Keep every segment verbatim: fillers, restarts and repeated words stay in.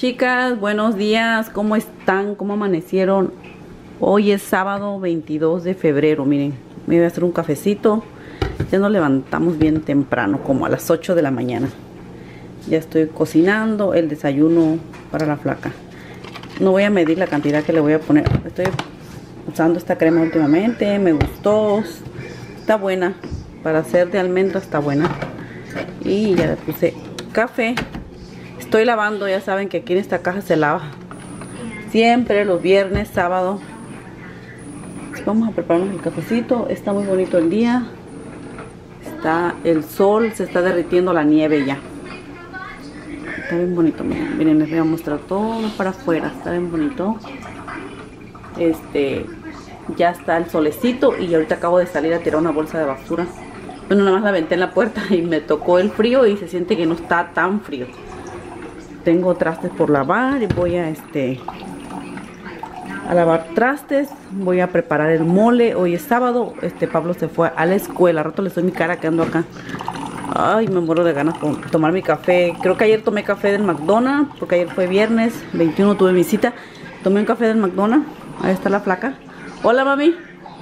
Chicas, buenos días, ¿cómo están? ¿Cómo amanecieron? Hoy es sábado veintidós de febrero, miren, me voy a hacer un cafecito. Ya nos levantamos bien temprano, como a las ocho de la mañana. Ya estoy cocinando el desayuno para la flaca. No voy a medir la cantidad que le voy a poner. Estoy usando esta crema últimamente, me gustó, está buena. Para hacer de almendra está buena. Y ya le puse café. Estoy lavando, ya saben que aquí en esta caja se lava siempre los viernes, sábado. Vamos a prepararnos el cafecito. Está muy bonito el día. Está el sol, se está derritiendo la nieve ya. Está bien bonito, miren, miren, les voy a mostrar todo para afuera. Está bien bonito. Este, ya está el solecito y ahorita acabo de salir a tirar una bolsa de basura. Bueno, nada más la aventé en la puerta y me tocó el frío y se siente que no está tan frío. Tengo trastes por lavar y voy a este a lavar trastes. Voy a preparar el mole. Hoy es sábado. Este Pablo se fue a la escuela. A rato les doy mi cara que ando acá. Ay, me muero de ganas por tomar mi café. Creo que ayer tomé café del McDonald's, porque ayer fue viernes veintiuno, tuve mi cita. Tomé un café del McDonald's. Ahí está la flaca. Hola, mami.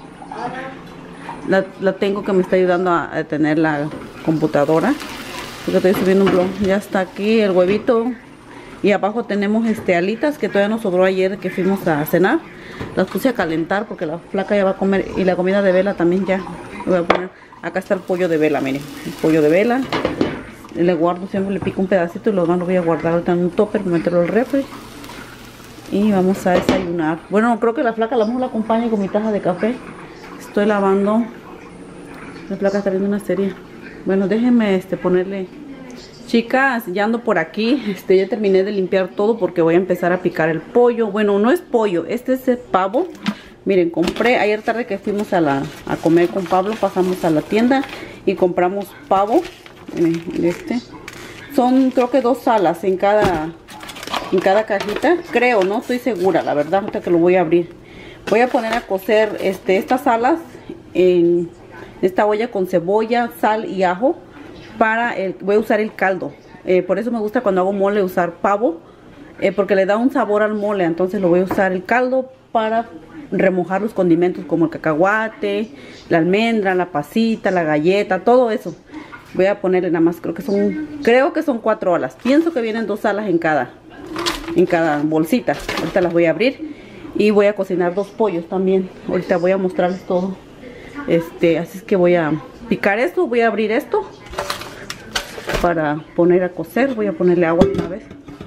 La, la tengo que me está ayudando a, a tener la computadora, porque estoy subiendo un blog. Ya está aquí el huevito. Y abajo tenemos este alitas que todavía nos sobró ayer que fuimos a cenar. Las puse a calentar porque la flaca ya va a comer. Y la comida de vela también ya. Voy a poner. Acá está el pollo de vela, miren. El pollo de vela. Le guardo, siempre le pico un pedacito y lo demás lo voy a guardar ahorita en un topper, meterlo al refri. Y vamos a desayunar. Bueno, creo que la flaca a lo mejor la acompaña con mi taza de café. Estoy lavando. La flaca está viendo una serie. Bueno, déjenme este ponerle. Chicas, ya ando por aquí. Este, ya terminé de limpiar todo porque voy a empezar a picar el pollo. Bueno, no es pollo, este es el pavo. Miren, compré ayer tarde que fuimos a, la, a comer con Pablo. Pasamos a la tienda y compramos pavo. Miren, este. Son creo que dos alas en cada, en cada cajita. Creo, no estoy segura, la verdad, hasta que lo voy a abrir. Voy a poner a cocer este, estas alas en esta olla con cebolla, sal y ajo. Para el, voy a usar el caldo. Eh, por eso me gusta cuando hago mole usar pavo. Eh, porque le da un sabor al mole. Entonces lo voy a usar el caldo para remojar los condimentos como el cacahuate, la almendra, la pasita, la galleta, todo eso. Voy a ponerle nada más, creo que son, creo que son cuatro alas. Pienso que vienen dos alas en cada, en cada bolsita. Ahorita las voy a abrir. Y voy a cocinar dos pollos también. Ahorita voy a mostrarles todo. Este, así es que voy a picar esto, voy a abrir esto para poner a cocer. Voy a ponerle agua una vez.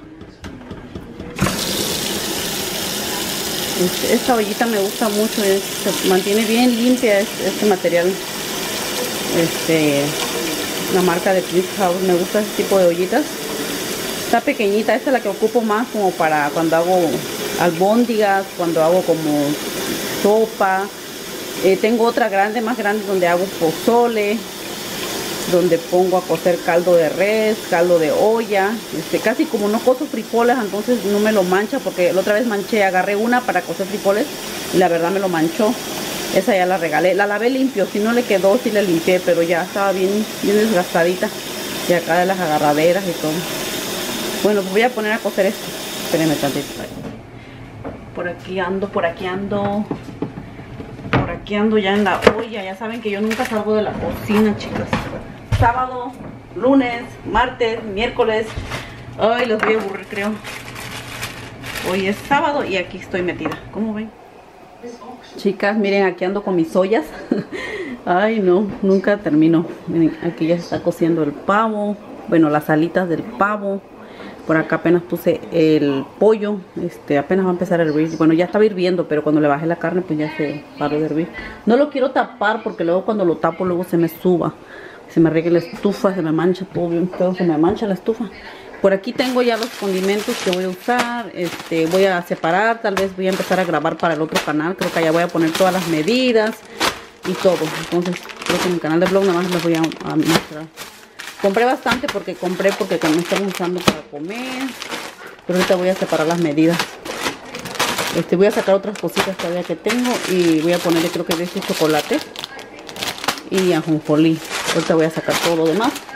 Este, esta ollita me gusta mucho, es, se mantiene bien limpia este, este material. Este, la marca de Prince House, me gusta este tipo de ollitas. Está pequeñita, esta es la que ocupo más como para cuando hago albóndigas, cuando hago como sopa. Eh, tengo otra grande, más grande, donde hago pozole, donde pongo a cocer caldo de res, caldo de olla. Este, casi como no cozo frijoles, entonces no me lo mancha, porque la otra vez manché, agarré una para cocer frijoles y la verdad me lo manchó. Esa ya la regalé, la lavé limpio, si no le quedó, sí la limpié, pero ya estaba bien, bien desgastadita. Y acá de las agarraderas y todo. Bueno, pues voy a poner a cocer esto. Espérenme tantito. Por aquí ando, por aquí ando. Por aquí ando ya en la olla. Ya saben que yo nunca salgo de la cocina, chicas. Sábado, lunes, martes, miércoles. Ay, los voy a aburrir, creo. Hoy es sábado y aquí estoy metida. ¿Cómo ven? Chicas, miren, aquí ando con mis ollas. Ay, no, nunca termino. Miren, aquí ya se está cociendo el pavo. Bueno, las alitas del pavo. Por acá apenas puse el pollo. Este, apenas va a empezar a hervir. Bueno, ya estaba hirviendo, pero cuando le bajé la carne, pues ya se paró de hervir. No lo quiero tapar porque luego cuando lo tapo, luego se me suba. Se me riegue la estufa, se me mancha todo bien feo, se me mancha la estufa. Por aquí tengo ya los condimentos que voy a usar. Este, voy a separar, tal vez voy a empezar a grabar para el otro canal. Creo que allá voy a poner todas las medidas y todo. Entonces, creo que en el canal de blog nada más les voy a, a mostrar. Compré bastante porque compré porque me estamos usando para comer. Pero ahorita voy a separar las medidas. Este, voy a sacar otras cositas todavía que tengo y voy a ponerle, creo que de este chocolate y ajonjolí. Ahorita voy a sacar todo lo demás.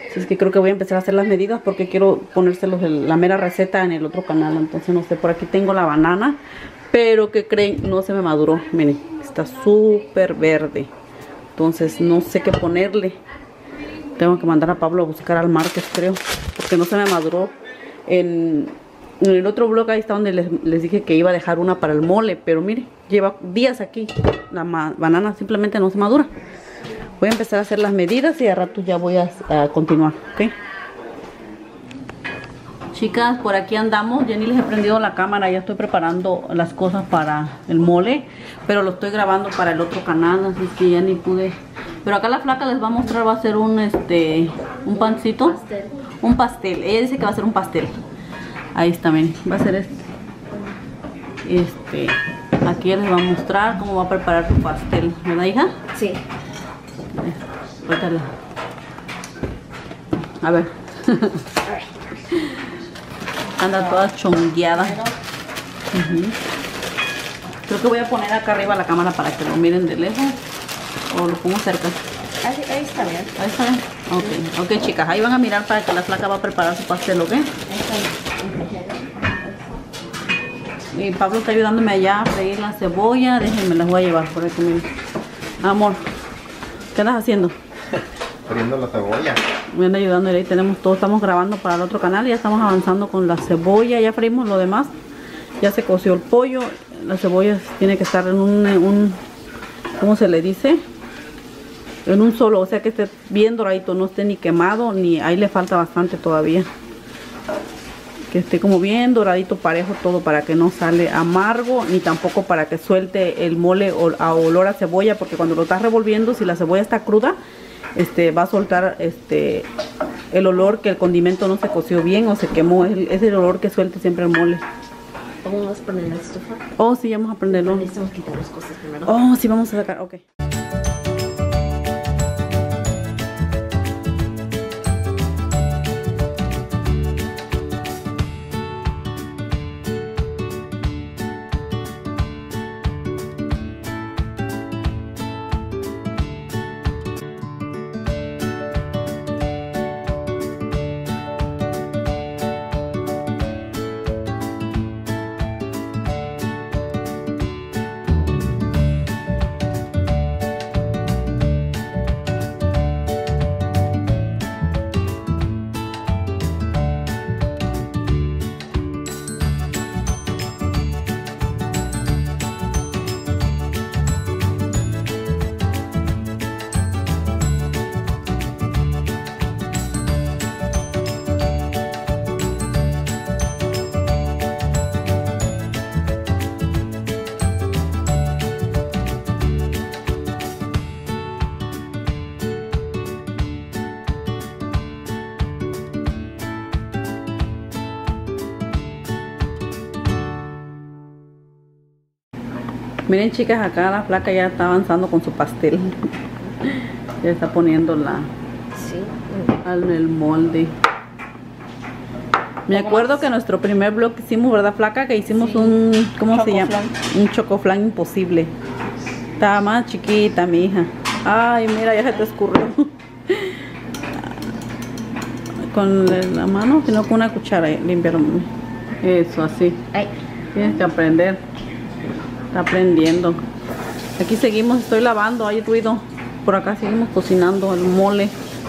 Así es que creo que voy a empezar a hacer las medidas porque quiero ponérselos el, la mera receta en el otro canal. Entonces no sé, por aquí tengo la banana, pero que creen, no se me maduró. Miren, está súper verde. Entonces no sé qué ponerle. Tengo que mandar a Pablo a buscar al market, creo, porque no se me maduró. En, en el otro blog ahí está donde les, les dije que iba a dejar una para el mole, pero mire, lleva días aquí. La banana simplemente no se madura. Voy a empezar a hacer las medidas y a rato ya voy a, a continuar, ¿ok? Chicas, por aquí andamos. Ya ni les he prendido la cámara, ya estoy preparando las cosas para el mole, pero lo estoy grabando para el otro canal, así que ya ni pude. Pero acá la flaca les va a mostrar, va a ser un este un pancito, pastel. un pastel. Ella dice que va a ser un pastel. Ahí está, miren, va a ser este. Este, aquí les va a mostrar cómo va a preparar su pastel, ¿verdad, hija? Sí. A ver. Anda toda chongueada. Uh-huh. Creo que voy a poner acá arriba la cámara para que lo miren de lejos. O lo pongo cerca. Ahí, ahí está bien. Ahí está bien. Ok, ok, chicas. Ahí van a mirar para que la flaca va a preparar su pastel, ¿ok? Y Pablo está ayudándome allá a freír la cebolla. Déjenme, las voy a llevar por aquí, miren. Amor, ¿qué andas haciendo? Friendo la cebolla. Me anda ayudando, ahí tenemos todo, estamos grabando para el otro canal, ya estamos avanzando con la cebolla, ya freímos lo demás, ya se coció el pollo, la cebolla tiene que estar en un, un ¿cómo se le dice? En un solo, o sea que esté bien doradito, no esté ni quemado, ni ahí le falta bastante todavía. Que esté como bien doradito, parejo todo, para que no sale amargo, ni tampoco para que suelte el mole a olor a cebolla, porque cuando lo estás revolviendo, si la cebolla está cruda, este va a soltar este el olor que el condimento no se coció bien o se quemó. Es el, es el olor que suelte siempre el mole. ¿Vamos a poner la estufa? Oh, sí, vamos a prenderlo. Necesitamos quitar las cosas primero. Oh, sí, vamos a sacar, ok. Miren, chicas, acá la flaca ya está avanzando con su pastel. Ya está poniendo la Sí. al el molde. Me acuerdo que nuestro primer vlog que hicimos, ¿verdad, flaca? Que hicimos Sí. un, ¿cómo se llama? Chocoflan. Un chocoflan imposible. Estaba más chiquita mi hija. Ay, mira, ya se te escurrió. Con la mano, sino con una cuchara, limpiarlo. Eso, así. Ay. Tienes que aprender. Está aprendiendo. Aquí seguimos, estoy lavando, hay ruido. Por acá seguimos cocinando el mole.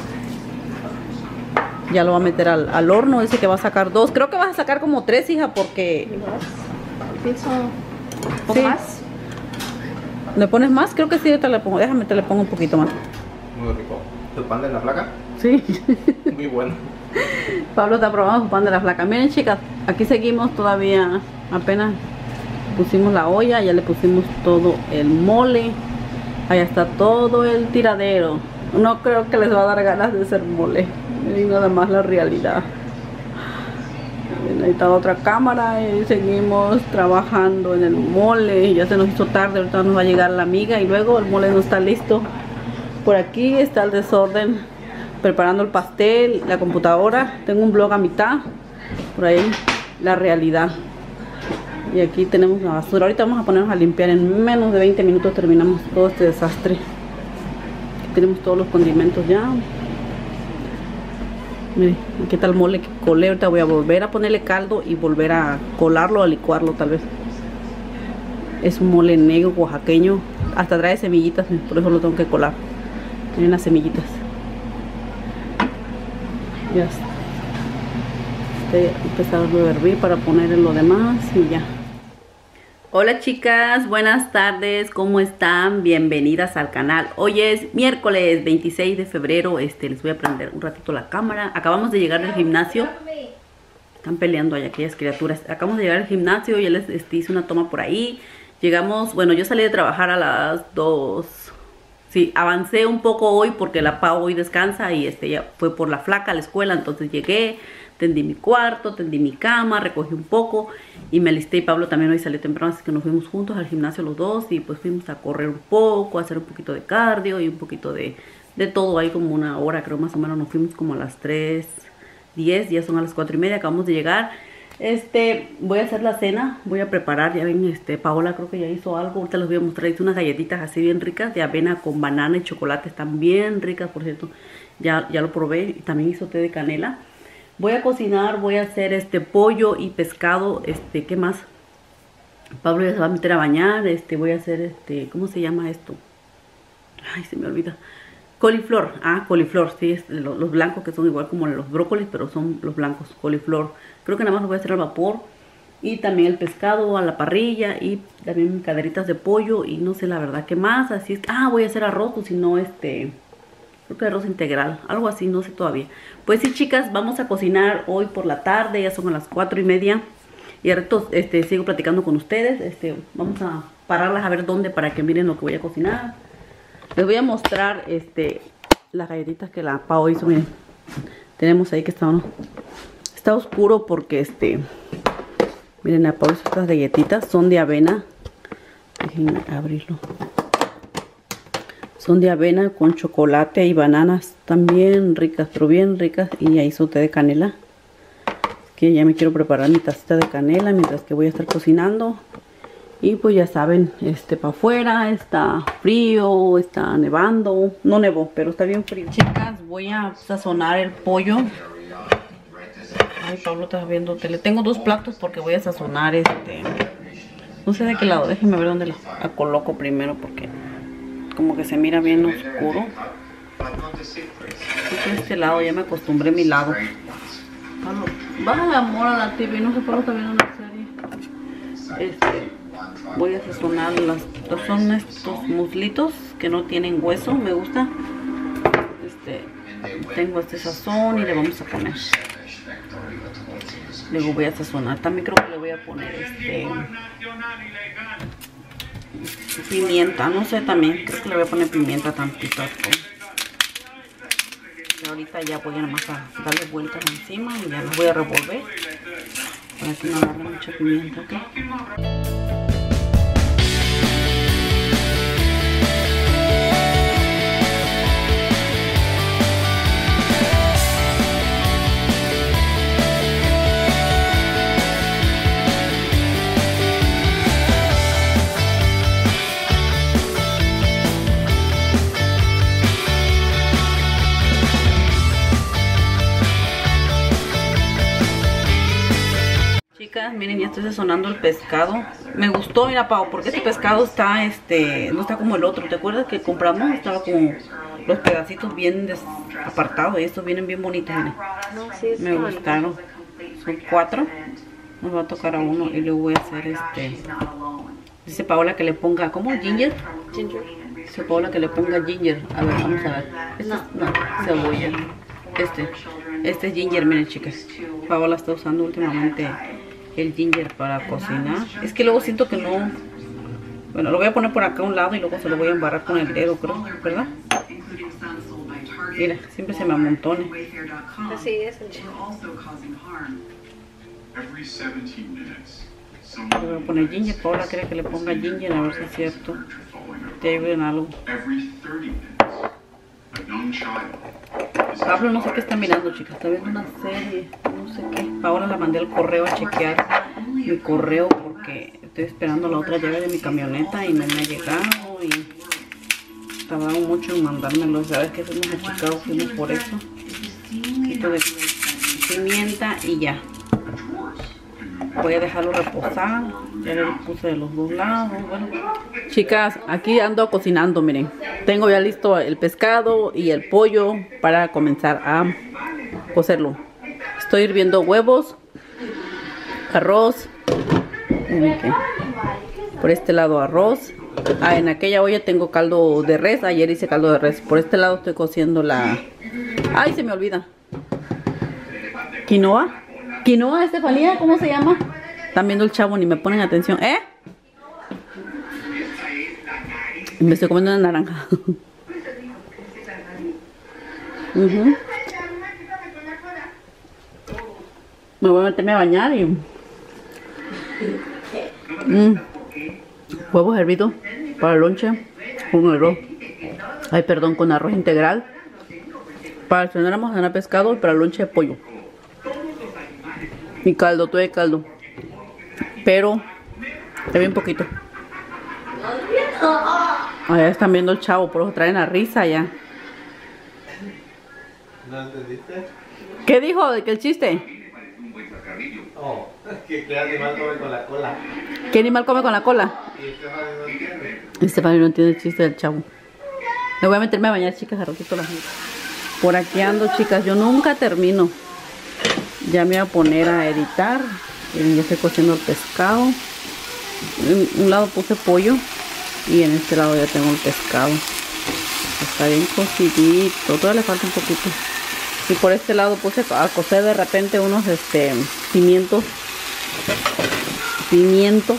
Ya lo va a meter al, al horno. Dice que va a sacar dos. Creo que vas a sacar como tres, hija, porque... Pienso un poco Sí. más. ¿Le pones más? Creo que sí, ahorita le pongo. Déjame, te le pongo un poquito más. Muy rico. ¿Tu pan de la flaca? Sí. Muy bueno. Pablo está probando su pan de la flaca. Miren, chicas, aquí seguimos todavía. Apenas pusimos la olla, ya le pusimos todo el mole. Allá está todo el tiradero. No creo que les va a dar ganas de hacer mole. Miren nada más la realidad. Miren, ahí está otra cámara y seguimos trabajando en el mole. Ya se nos hizo tarde, ahorita nos va a llegar la amiga y luego el mole no está listo. Por aquí está el desorden, preparando el pastel, la computadora. Tengo un blog a mitad. Por ahí la realidad. Y aquí tenemos la basura. Ahorita vamos a ponernos a limpiar. En menos de veinte minutos terminamos todo este desastre. Aquí tenemos todos los condimentos ya. Mire, aquí está el mole que colé. Ahorita voy a volver a ponerle caldo y volver a colarlo, a licuarlo tal vez. Es un mole negro oaxaqueño. Hasta trae semillitas, por eso lo tengo que colar. Tienen las semillitas. Ya está. Este, empezar a hervir para poner en lo demás y ya. Hola chicas, buenas tardes, ¿cómo están? Bienvenidas al canal. Hoy es miércoles veintiséis de febrero, este, les voy a prender un ratito la cámara. Acabamos de llegar del gimnasio. Están peleando allá aquellas criaturas. Acabamos de llegar al gimnasio, ya les este, hice una toma por ahí. Llegamos, bueno, yo salí de trabajar a las dos. Sí, avancé un poco hoy porque la Pau hoy descansa y este ya fue por la flaca a la escuela, entonces llegué. Tendí mi cuarto, tendí mi cama, recogí un poco y me alisté. Y Pablo también hoy salió temprano, así que nos fuimos juntos al gimnasio los dos y pues fuimos a correr un poco, a hacer un poquito de cardio y un poquito de, de todo. Ahí como una hora creo más o menos, nos fuimos como a las tres diez, ya son a las cuatro y media, acabamos de llegar. Este, voy a hacer la cena, voy a preparar, ya ven, este, Paola creo que ya hizo algo, ahorita les voy a mostrar, hice unas galletitas así bien ricas de avena con banana y chocolate, están bien ricas, por cierto, ya, ya lo probé, y también hizo té de canela. Voy a cocinar, voy a hacer este pollo y pescado, este, ¿qué más? Pablo ya se va a meter a bañar, este, voy a hacer este, ¿cómo se llama esto? Ay, se me olvida. Coliflor, ah, coliflor, sí, es los, los blancos que son igual como los brócolis, pero son los blancos, coliflor. Creo que nada más lo voy a hacer al vapor. Y también el pescado a la parrilla y también caderitas de pollo y no sé la verdad qué más, así es. Ah, voy a hacer arroz, o si no, este... creo que arroz integral, algo así, no sé todavía. Pues sí, chicas, vamos a cocinar hoy por la tarde, ya son las cuatro y media. Y al rato este, sigo platicando con ustedes. Este, vamos a pararlas a ver dónde para que miren lo que voy a cocinar. Les voy a mostrar este, las galletitas que la Pau hizo, miren. Tenemos ahí que está, ¿no? Está oscuro porque este... miren, la Pau hizo estas galletitas, son de avena. Déjenme abrirlo. Son de avena con chocolate y bananas. Están bien ricas, pero bien ricas. Y ahí hizo té de canela. Que ya me quiero preparar mi tacita de canela mientras que voy a estar cocinando. Y pues ya saben, este para afuera está frío, está nevando. No nevó, pero está bien frío. Chicas, voy a sazonar el pollo. Ay, Pablo está viendo tele. Tengo dos platos porque voy a sazonar este... no sé de qué lado, déjenme ver dónde la coloco primero porque... como que se mira bien oscuro. De este lado ya me acostumbré a mi lado. Baja amor a la T V, no sé por qué está viendo una serie. Este, voy a sazonar las, son estos muslitos que no tienen hueso, me gusta. Este, tengo este sazón y le vamos a poner. Luego voy a sazonar. También creo que le voy a poner este pimienta, no sé también, creo que le voy a poner pimienta tantito. Y ahorita ya voy a nada más a darle vueltas encima y ya las voy a revolver para que no agarre mucha pimienta, ¿ok? Miren, ya estoy sazonando el pescado. Me gustó, mira, Pau, porque este pescado está, este, no está como el otro. ¿Te acuerdas que compramos? Estaba como los pedacitos bien apartados. Y estos vienen bien bonitos, miren. Me gustaron. Son cuatro. Nos va a tocar a uno y luego voy a hacer este. Dice Paola que le ponga, ¿cómo? ¿Ginger? Ginger. Dice Paola que le ponga ginger. A ver, vamos a ver. Este, no, cebolla. Este, este es ginger, miren, chicas. Paola está usando últimamente el ginger para cocinar. Es que luego siento que no... bueno, lo voy a poner por acá a un lado y luego se lo voy a embarrar con el dedo, creo, ¿verdad? Mira, siempre se me amontona. Así es. Le voy a poner ginger. Paola cree que le ponga ginger, a ver si es cierto. Te ayuda en algo. Pablo no sé qué está mirando, chicas. Está viendo una serie, no sé qué. Ahora la mandé al correo a chequear mi correo porque estoy esperando la otra llave de mi camioneta y no me ha llegado y tardaron mucho en mandármelo. Sabes que fuimos a Chicago, fuimos por eso. Un poquito de pimienta y ya. Voy a dejarlo reposar. Ya le puse de los dos lados. Bueno. Chicas, aquí ando cocinando, miren. Tengo ya listo el pescado y el pollo para comenzar a cocerlo. Estoy hirviendo huevos, arroz. Miren que por este lado arroz. Ah, en aquella olla tengo caldo de res. Ayer hice caldo de res. Por este lado estoy cociendo la... Ay, se me olvida. Quinoa. Quinoa, Estefanía, ¿cómo se llama? Están viendo el chavo, ni me ponen atención. ¿Eh? Me estoy comiendo una naranja. uh-huh. Me voy a meterme a bañar y... Mm. Huevos hervidos para el lonche con arroz. Ay, perdón, con arroz integral. Para el cenar vamos a cenar pescado y para el lonche pollo. Y caldo, todo de caldo. Pero es bien poquito. Allá están viendo el chavo, por eso traen la risa ya. ¿No entendiste? ¿Qué dijo de que el chiste? Oh, que qué animal come con la cola. ¿Qué animal come con la cola? Y Estefanía no entiende. Estefanía no entiende el chiste del chavo. Me voy a meterme a bañar, chicas, a ratito la gente. Por aquí ando, chicas, yo nunca termino. Ya me voy a poner a editar. Miren, ya estoy cociendo el pescado. En un lado puse pollo y en este lado ya tengo el pescado. Está bien cocidito, todavía le falta un poquito. Y por este lado puse a cocer de repente unos este pimientos. Pimiento.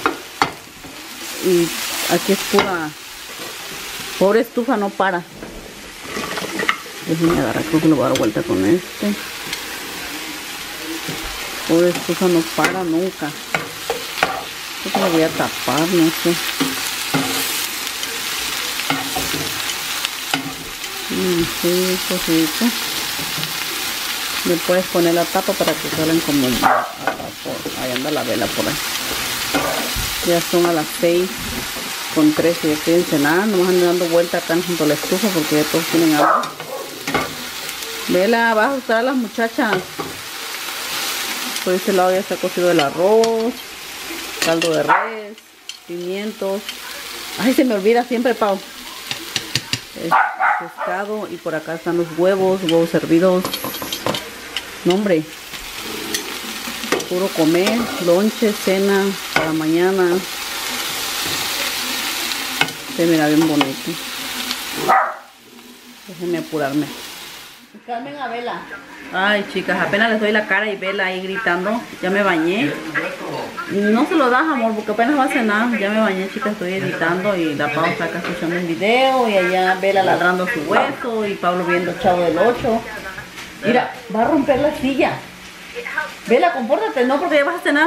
Y aquí es pura... Pobre estufa, no para. Déjenme agarrar, creo que lo voy a dar vuelta con este. Pobre estufa, no para nunca. Creo que lo voy a tapar, no sé. Mm, sí, cosito. Le puedes poner la tapa para que salgan como a vapor. Ahí anda la vela por ahí. Ya son a las seis con trece. Ya estoy en cenar. Nomás ando dando vuelta acá junto a la estufa porque ya todos tienen hambre. Vela, vas a usar a las muchachas. Por este lado ya está cocido el arroz, caldo de res, pimientos. Ay, se me olvida siempre, Pau. El pescado y por acá están los huevos, huevos hervidos. No, hombre. Puro comer, lonche, cena para mañana. Se mira bien bonito. Déjenme apurarme. Carmen a Vela. Ay, chicas, apenas les doy la cara y Vela ahí gritando. Ya me bañé. No se lo das, amor, porque apenas va a cenar. Ya me bañé, chicas, estoy editando y la Pau está acá escuchando el video. Y allá Vela ladrando su hueso y Pablo viendo Chavo del ocho. Mira, va a romper la silla. Vela, compórtate, no, porque ya vas a cenar.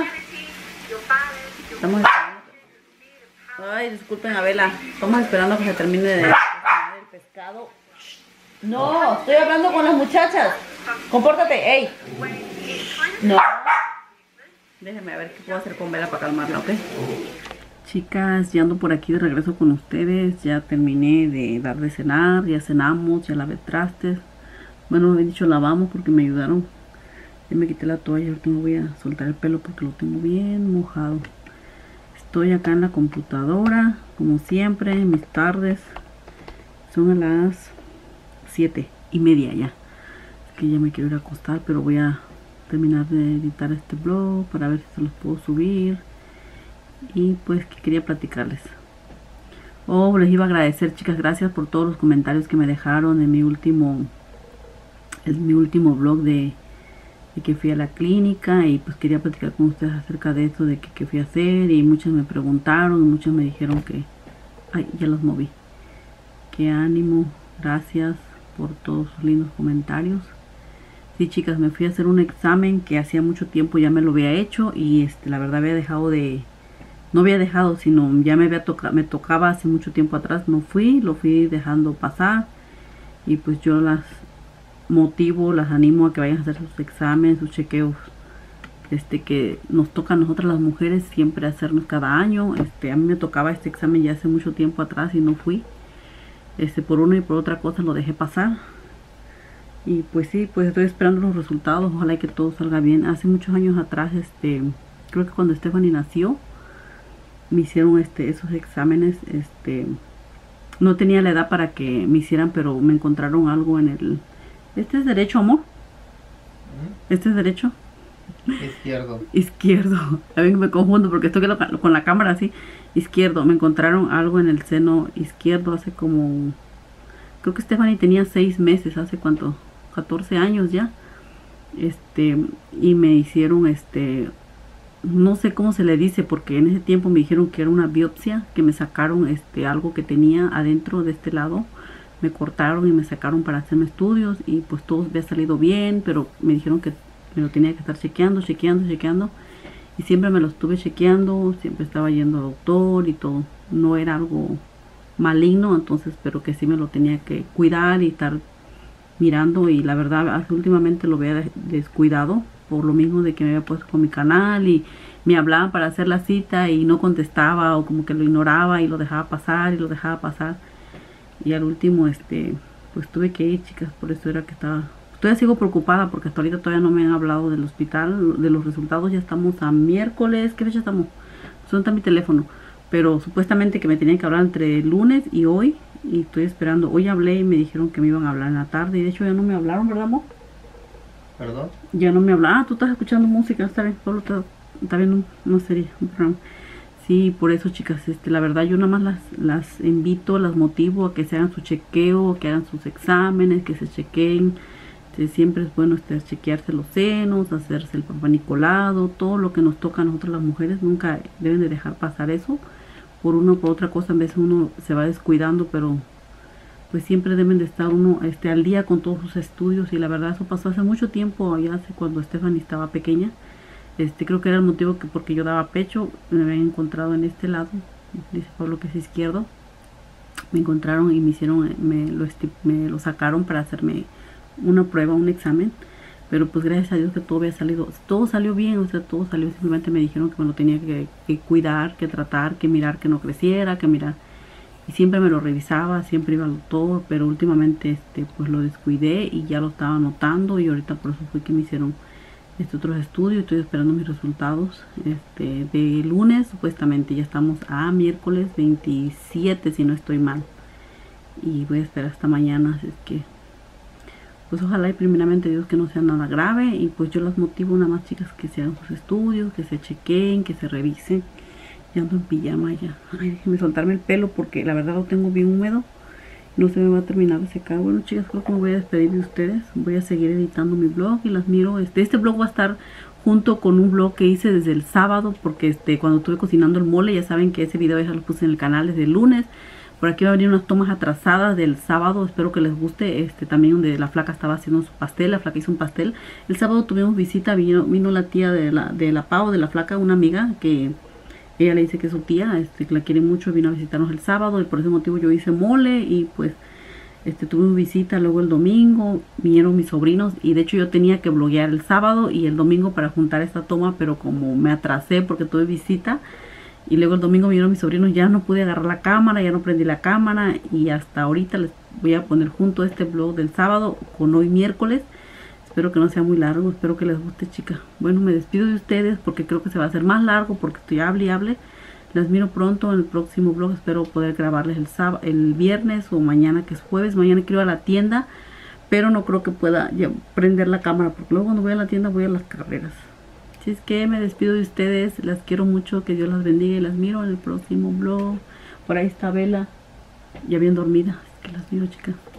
Estamos esperando. Ay, disculpen a Vela. Estamos esperando a que se termine de cocinar el pescado. No, estoy hablando con las muchachas. Compórtate, ey. No. Déjenme a ver qué puedo hacer con Vela para calmarla, ¿ok? Chicas, ya ando por aquí de regreso con ustedes. Ya terminé de dar de cenar. Ya cenamos, ya lavé trastes. Bueno, me habían dicho lavamos porque me ayudaron. Ya me quité la toalla. Ahorita me voy a soltar el pelo porque lo tengo bien mojado. Estoy acá en la computadora, como siempre, en mis tardes. Son a las siete y media ya. Es que ya me quiero ir a acostar, pero voy a terminar de editar este blog para ver si se los puedo subir. Y pues que quería platicarles. Oh, les iba a agradecer, chicas, gracias por todos los comentarios que me dejaron en mi último en mi último blog de, de que fui a la clínica. Y pues quería platicar con ustedes acerca de eso, de que, que fui a hacer. Y muchas me preguntaron, y muchas me dijeron que... Ay, ya los moví. Qué ánimo, gracias por todos sus lindos comentarios. Sí, chicas, me fui a hacer un examen que hacía mucho tiempo ya me lo había hecho. Y este, la verdad había dejado de... No había dejado, sino ya me había tocado, me tocaba hace mucho tiempo atrás. No fui, lo fui dejando pasar. Y pues yo las motivo, las animo a que vayan a hacer sus exámenes, sus chequeos. Este que nos toca a nosotras las mujeres siempre hacernos cada año. Este, a mí me tocaba este examen ya hace mucho tiempo atrás y no fui. Este, por una y por otra cosa lo dejé pasar. Y pues sí, pues estoy esperando los resultados, ojalá que todo salga bien. Hace muchos años atrás, este, creo que cuando Stephanie nació, me hicieron este, esos exámenes, este, no tenía la edad para que me hicieran, pero me encontraron algo en el, ¿este es derecho, amor? ¿Este es derecho? Izquierdo. Izquierdo, a mí me confundo porque estoy con la cámara así, izquierdo, me encontraron algo en el seno izquierdo hace como, creo que Stephanie tenía seis meses, hace cuánto, catorce años ya, este, y me hicieron, este, no sé cómo se le dice, porque en ese tiempo me dijeron que era una biopsia, que me sacaron, este, algo que tenía adentro de este lado, me cortaron y me sacaron para hacerme estudios, y pues todo había salido bien, pero me dijeron que me lo tenía que estar chequeando, chequeando, chequeando, y siempre me lo estuve chequeando, siempre estaba yendo al doctor y todo, no era algo maligno, entonces, pero que sí me lo tenía que cuidar y estar mirando, y la verdad últimamente lo había descuidado por lo mismo de que me había puesto con mi canal y me hablaban para hacer la cita y no contestaba, o como que lo ignoraba y lo dejaba pasar y lo dejaba pasar, y al último este pues tuve que ir, chicas, por eso era que estaba, todavía sigo preocupada porque hasta ahorita todavía no me han hablado del hospital, de los resultados. Ya estamos a miércoles, ¿qué fecha estamos? Suelta mi teléfono, pero supuestamente que me tenían que hablar entre el lunes y hoy, y estoy esperando. Hoy hablé y me dijeron que me iban a hablar en la tarde, y de hecho ya no me hablaron, ¿verdad, amor? ¿Perdón? Ya no me hablaron. Ah, tú estás escuchando música, está bien, solo está, está viendo una serie, un programa. Sí, por eso, chicas, este, la verdad yo nada más las, las invito, las motivo a que se hagan su chequeo, que hagan sus exámenes, que se chequeen. Este, siempre es bueno este, chequearse los senos, hacerse el Papa Nicolado, todo lo que nos toca a nosotros las mujeres. Nunca deben de dejar pasar eso por una o por otra cosa. En vez uno se va descuidando, pero pues siempre deben de estar uno este, al día con todos sus estudios, y la verdad eso pasó hace mucho tiempo, ya hace cuando Stephanie estaba pequeña. Este, creo que era el motivo que porque yo daba pecho, me habían encontrado en este lado, dice Pablo que es izquierdo, me encontraron y me hicieron, me lo, me lo sacaron para hacerme una prueba, un examen, pero pues gracias a Dios que todo había salido, todo salió bien, o sea, todo salió, simplemente me dijeron que me lo tenía que, que cuidar, que tratar, que mirar que no creciera, que mirar, y siempre me lo revisaba, siempre iba al doctor, pero últimamente este pues lo descuidé y ya lo estaba notando, y ahorita por eso fue que me hicieron este otros estudios. Estoy esperando mis resultados este de lunes, supuestamente ya estamos a miércoles veintisiete si no estoy mal, y voy a esperar hasta mañana, así es que pues ojalá y primeramente Dios que no sea nada grave, y pues yo las motivo nada más, chicas, que se hagan sus estudios, que se chequeen, que se revisen. Ya ando en pijama ya. Ay, déjenme soltarme el pelo porque la verdad lo tengo bien húmedo, no se me va a terminar de secar. Bueno, chicas, creo que me voy a despedir de ustedes, voy a seguir editando mi blog y las miro. Este, este blog va a estar junto con un blog que hice desde el sábado, porque este cuando estuve cocinando el mole, ya saben que ese video ya lo puse en el canal desde el lunes. Por aquí va a venir unas tomas atrasadas del sábado, espero que les guste, este también donde la flaca estaba haciendo su pastel, la flaca hizo un pastel. El sábado tuvimos visita, vino, vino la tía de la, de la Pau, de la flaca, una amiga que ella le dice que es su tía, este, que la quiere mucho, vino a visitarnos el sábado, y por ese motivo yo hice mole, y pues este tuvimos visita. Luego el domingo vinieron mis sobrinos, y de hecho yo tenía que bloguear el sábado y el domingo para juntar esta toma, pero como me atrasé porque tuve visita, y luego el domingo vinieron mis sobrinos, ya no pude agarrar la cámara, ya no prendí la cámara, y hasta ahorita les voy a poner junto este vlog del sábado con hoy miércoles. Espero que no sea muy largo, espero que les guste, chicas. Bueno, me despido de ustedes porque creo que se va a hacer más largo porque estoy hable y hable. Las miro pronto en el próximo vlog, espero poder grabarles el sábado, el viernes o mañana que es jueves. Mañana quiero ir a la tienda, pero no creo que pueda ya prender la cámara porque luego cuando voy a la tienda voy a las carreras. Así es que me despido de ustedes, las quiero mucho, que Dios las bendiga, y las miro en el próximo vlog. Por ahí está Vela, ya bien dormida, así que las miro, chicas.